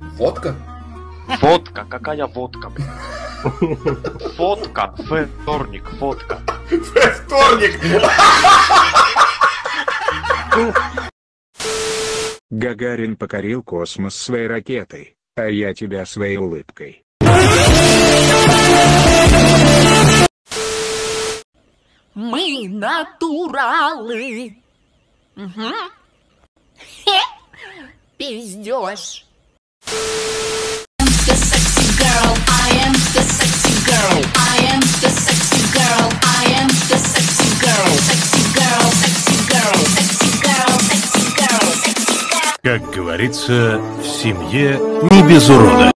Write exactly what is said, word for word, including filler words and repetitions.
Водка? Водка, какая водка, блин? Фотка, вторник, фотка. Вторник! Гагарин покорил космос своей ракетой, а я тебя своей улыбкой. Мы натуралы. Угу. Хе, пиздёж. The sexy girl, I am the sexy girl, I am the sexy girl, I am the sexy girl, sexy girl, sexy girl, sexy girl, sexy girl, sexy girl. Как говорится, в семье не без урода.